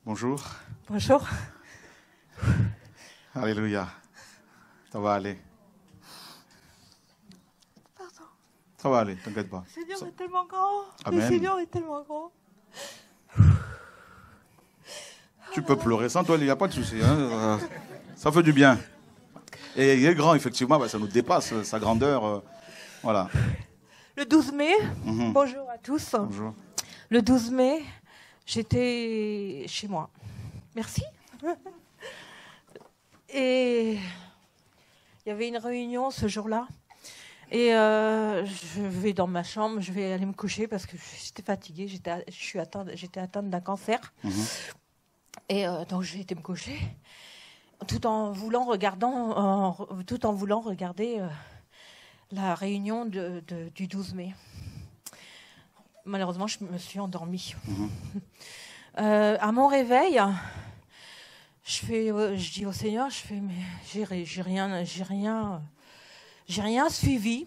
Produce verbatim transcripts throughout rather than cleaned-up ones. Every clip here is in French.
Bonjour. Bonjour. Alléluia. Ça va aller. Pardon. Ça va aller, t'inquiète pas. Le Seigneur Ça... est tellement grand. Amen. Le Seigneur est tellement grand. Tu peux pleurer sans toi, il n'y a pas de souci. Hein. Ça fait du bien. Et il est grand, effectivement, bah, ça nous dépasse, sa grandeur. Euh, voilà. Le douze mai, Mm-hmm. bonjour à tous. Bonjour. Le douze mai, j'étais chez moi. Merci. Et il y avait une réunion ce jour-là. Et euh, je vais dans ma chambre, je vais aller me coucher parce que j'étais fatiguée, j'étais, je suis atteinte, j'étais atteinte d'un cancer. Mm-hmm. Et euh, donc j'ai été me coucher, tout en voulant regardant, en, tout en voulant regarder euh, la réunion de, de, du douze mai. Malheureusement, je me suis endormie. Mm-hmm. Euh, à mon réveil, je fais, euh, je dis au Seigneur, je fais, mais j'ai, j'ai rien, j'ai rien, j'ai rien suivi.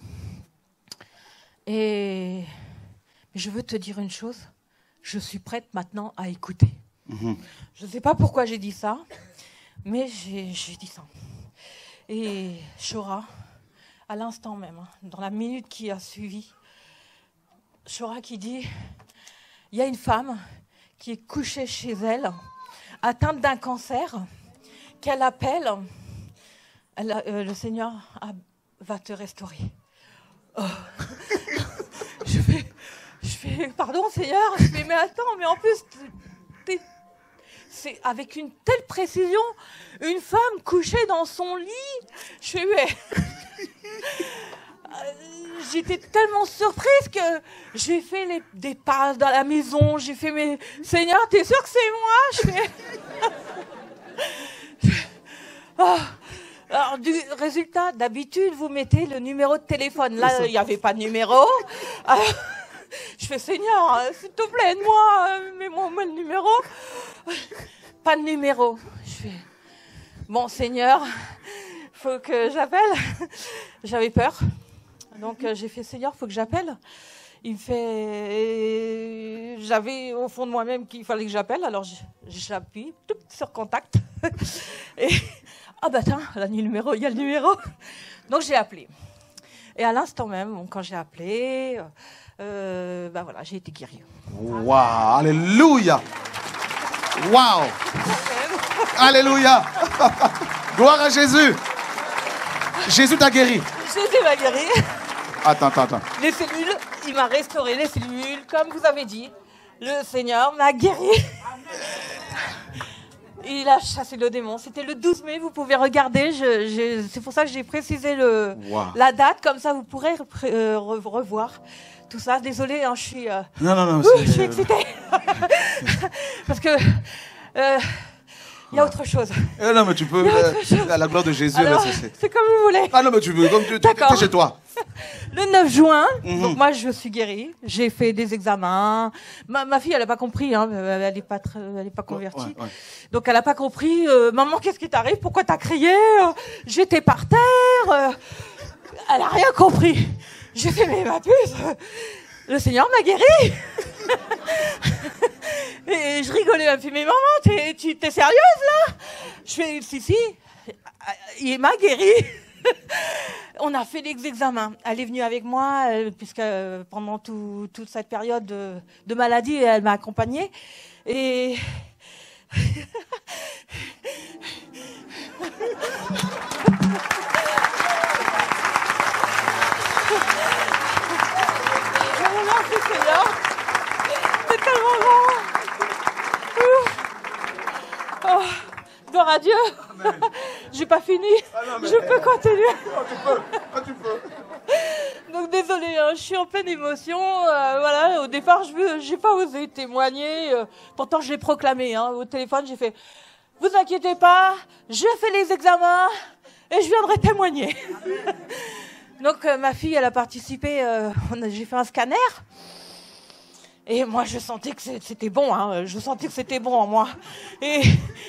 Et je veux te dire une chose, je suis prête maintenant à écouter. Mm-hmm. Je ne sais pas pourquoi j'ai dit ça, mais j'ai, j'ai dit ça. Et Chora, à l'instant même, hein, dans la minute qui a suivi, Chora qui dit, il y a une femme qui est couchée chez elle, atteinte d'un cancer, qu'elle appelle, elle a, euh, le Seigneur a, va te restaurer. Oh. je, fais, je fais, pardon Seigneur, je fais, mais attends, mais en plus, t'es, c'est avec une telle précision, une femme couchée dans son lit, je fais, mais... J'étais tellement surprise que j'ai fait les, des pas dans la maison. J'ai fait, mais Seigneur, t'es sûr que c'est moi? Je fais... oh. Alors, du résultat, d'habitude, vous mettez le numéro de téléphone. Là, il n'y avait pas de numéro. Alors, je fais, Seigneur, s'il te plaît, aide-moi, mets-moi le numéro. Pas de numéro. Je fais, bon, Seigneur, faut que j'appelle. J'avais peur. Donc euh, j'ai fait, Seigneur, il faut que j'appelle. Il me fait... J'avais au fond de moi-même qu'il fallait que j'appelle, alors j'appuie sur contact. Et... Ah bah tiens, il y a le numéro, il y a le numéro. Donc j'ai appelé. Et à l'instant même, quand j'ai appelé, euh, bah voilà, j'ai été guérie. Waouh, alléluia. Waouh. Alléluia. Gloire à Jésus. Jésus t'a guéri. Jésus m'a guéri. Attends, attends, attends. Les cellules, il m'a restauré les cellules, comme vous avez dit. Le Seigneur m'a guéri. Il a chassé le démon. C'était le douze mai, vous pouvez regarder. Je, je, c'est pour ça que j'ai précisé le, wow. la date, comme ça vous pourrez euh, revoir tout ça. Désolée, hein, je suis... Euh, non, non, non. Ouh, je suis excitée. Parce que... Euh, il y a autre chose. Eh non, mais tu peux. Euh, la, la gloire de Jésus. Alors, là, c'est, c'est comme vous voulez. Ah non, mais tu veux, comme tu es chez toi. Le neuf juin, mm-hmm. donc moi je suis guérie. J'ai fait des examens. Ma, ma fille, elle n'a pas compris. Hein, elle n'est pas, très, elle est pas convertie. Ouais, ouais. Donc elle n'a pas compris. Euh, Maman, qu'est-ce qui t'arrive? Pourquoi t'as crié? J'étais par terre. Euh, elle n'a rien compris. J'ai fait, mais ma puce, le Seigneur m'a guérie. Et je rigolais, elle me fait, mais maman, t'es, tu, t'es sérieuse là? Je fais, si, si, il m'a guérie. On a fait les examens. Elle est venue avec moi, elle, puisque pendant tout, toute cette période de, de maladie, elle m'a accompagnée. Et... Merci Seigneur. C'est tellement grand. Oh, gloire à Dieu. J'ai pas fini. Ah non, je peux continuer. Oh, tu peux. Oh, tu peux. Donc désolée, hein, je suis en pleine émotion. Euh, voilà, au départ, je veux, j'ai pas osé témoigner. Euh, pourtant, je l'ai proclamé hein, au téléphone. J'ai fait, vous inquiétez pas, je fais les examens et je viendrai témoigner. Donc euh, ma fille, elle a participé. Euh, on a, j'ai fait un scanner. Et moi, je sentais que c'était bon, hein. Je sentais que c'était bon en moi. Et,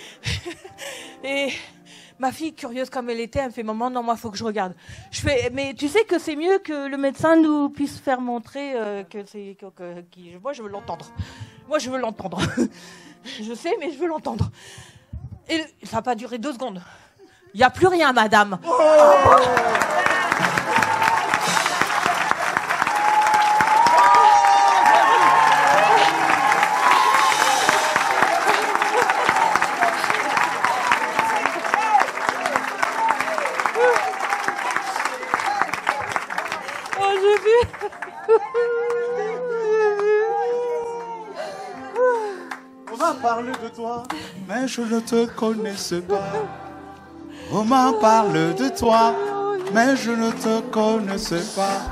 et ma fille, curieuse comme elle était, elle me fait, maman, non, moi, il faut que je regarde. Je fais, mais tu sais que c'est mieux que le médecin nous puisse faire montrer euh, que c'est... Que, que, que, moi, je veux l'entendre. Moi, je veux l'entendre. Je sais, mais je veux l'entendre. Et ça n'a pas duré deux secondes. Il n'y a plus rien, madame. Oh On m'a parlé de toi, mais je ne te connaissais pas. On m'a parlé de toi, mais je ne te connaissais pas.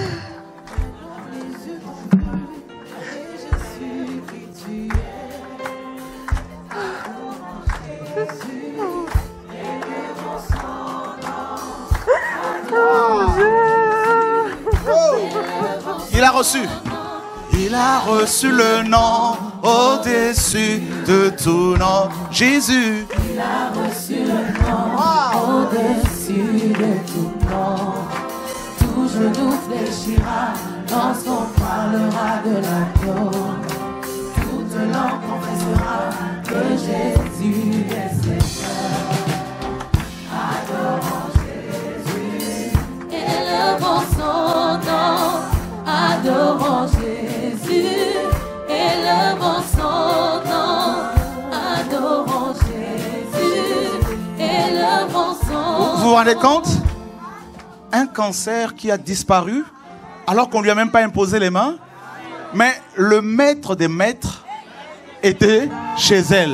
Il a reçu. Il a reçu le nom au-dessus de tout nom. Jésus. Il a reçu le nom wow. Au-dessus de tout nom. Tout genou fléchira lorsqu'on parlera de l'agneau. Toute langue confessera que Jésus est Seigneur. Adorons Jésus, élevons son nom. Adorons Jésus, élevons son nom. Adorons Jésus, élevons son nom. Vous vous rendez compte? Un cancer qui a disparu alors qu'on lui a même pas imposé les mains, mais le maître des maîtres était chez elle.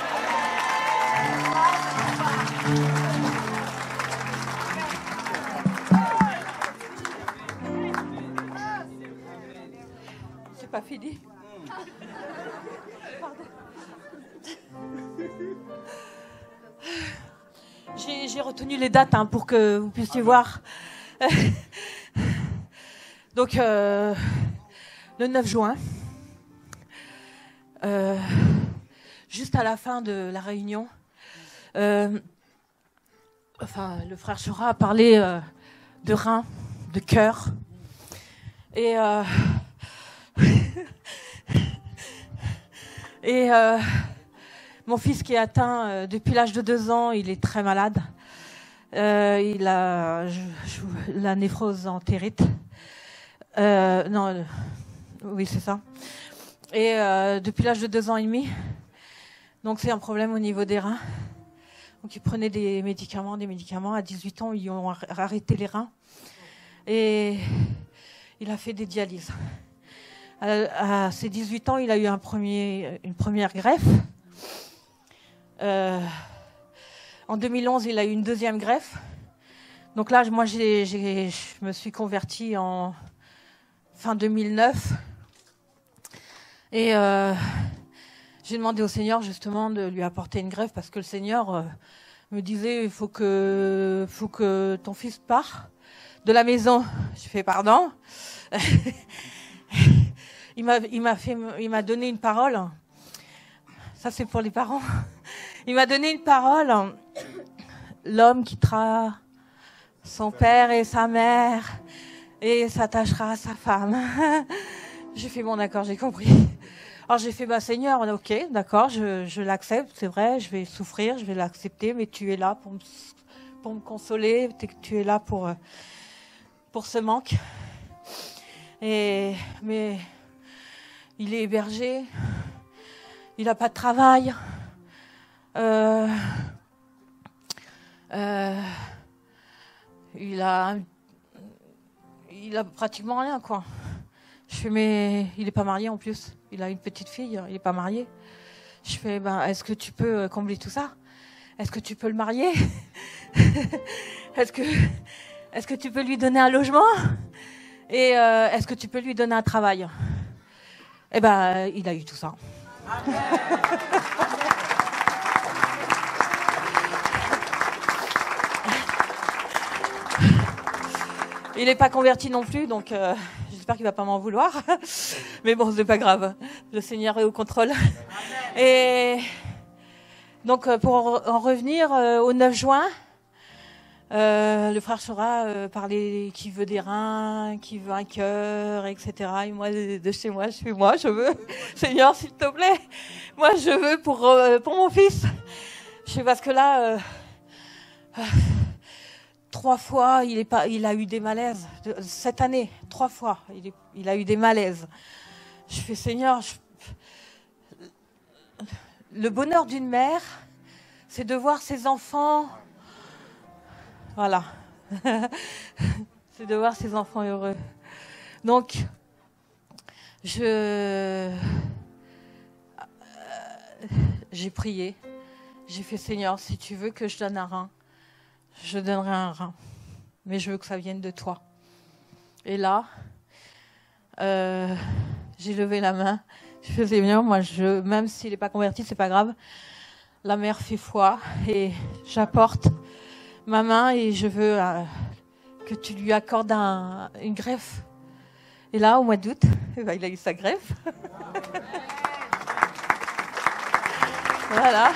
Pas fini. J'ai, j'ai retenu les dates hein, pour que vous puissiez voir. Donc, euh, le neuf juin, euh, juste à la fin de la réunion, euh, enfin, le frère Chora a parlé euh, de rein, de cœur. Et... Euh, Et euh, mon fils qui est atteint euh, depuis l'âge de deux ans, il est très malade. Euh, il a je, je, la névrose entérite. Euh, non, euh, oui c'est ça. Et euh, depuis l'âge de deux ans et demi, donc c'est un problème au niveau des reins. Donc il prenait des médicaments, des médicaments. À dix-huit ans, ils ont arrêté les reins. Et il a fait des dialyses. À, à ses dix-huit ans, il a eu un premier, une première greffe. Euh, en deux mille onze, il a eu une deuxième greffe. Donc là, moi, j'ai, j'ai, je me suis convertie en fin deux mille neuf. Et euh, j'ai demandé au Seigneur, justement, de lui apporter une greffe parce que le Seigneur euh, me disait, il faut que, faut que ton fils parte de la maison. Je fais pardon. Il m'a, il m'a fait, il m'a donné une parole. Ça, c'est pour les parents. Il m'a donné une parole. L'homme quittera son père et sa mère et s'attachera à sa femme. J'ai fait bon, d'accord, j'ai compris. Alors j'ai fait, bah Seigneur, ok, d'accord, je, je l'accepte, c'est vrai, je vais souffrir, je vais l'accepter, mais tu es là pour me, pour me consoler, tu es là pour, pour ce manque. Et mais il est hébergé, il n'a pas de travail, euh, euh, il a, il a pratiquement rien, quoi. Je fais, mais il n'est pas marié en plus, il a une petite fille, il n'est pas marié. Je fais, ben, est-ce que tu peux combler tout ça? Est-ce que tu peux le marier? Est-ce que, est-ce que tu peux lui donner un logement? Et euh, est-ce que tu peux lui donner un travail? Eh ben, il a eu tout ça. Il n'est pas converti non plus, donc euh, j'espère qu'il ne va pas m'en vouloir. Mais bon, c'est pas grave. Le Seigneur est au contrôle. Et donc, pour en revenir euh, au neuf juin, Euh, le frère Chora euh, parlait qui veut des reins, qui veut un cœur, et cetera. Et moi, de, de chez moi, je fais moi, je veux. Seigneur, s'il te plaît, moi, je veux pour euh, pour mon fils. Je sais parce que là, euh, euh, trois fois, il est pas, il a eu des malaises de, cette année. Trois fois, il, est, il a eu des malaises. Je fais Seigneur, je, le bonheur d'une mère, c'est de voir ses enfants. Voilà. C'est de voir ses enfants heureux. Donc, je euh, j'ai prié. J'ai fait Seigneur, si tu veux que je donne un rein, je donnerai un rein. Mais je veux que ça vienne de toi. Et là, euh, j'ai levé la main. Je fais Seigneur, moi, je, même s'il n'est pas converti, c'est pas grave. La mère fait foi et j'apporte ma main et je veux euh, que tu lui accordes un, une greffe. Et là, au mois d'août, eh ben, il a eu sa greffe. Voilà.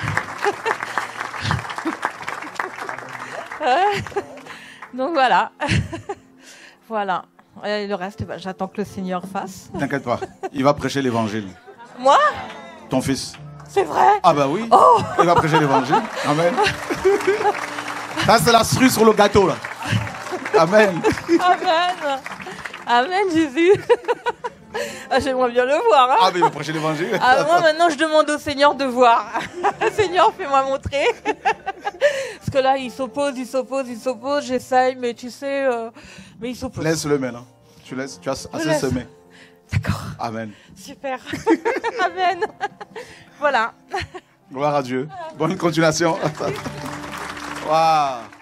Donc voilà. Voilà. Et le reste, ben, j'attends que le Seigneur fasse. T'inquiète pas, il va prêcher l'évangile. Moi? Ton fils. C'est vrai? Ah bah oui, oh. Il va prêcher l'évangile. Amen. Ça, c'est la cerise sur le gâteau, là. Amen. Amen. Amen, Jésus. Ah, j'aimerais bien le voir. Hein. Ah, mais il va prêcher l'évangile. Ah, moi, maintenant, je demande au Seigneur de voir. Seigneur, fais-moi montrer. Parce que là, il s'oppose, il s'oppose, il s'oppose. J'essaye, mais tu sais, euh, mais il s'oppose. Laisse-le maintenant. Tu laisses, tu as assez semé. D'accord. Amen. Super. Amen. Voilà. Gloire à Dieu. Bonne continuation. Waouh.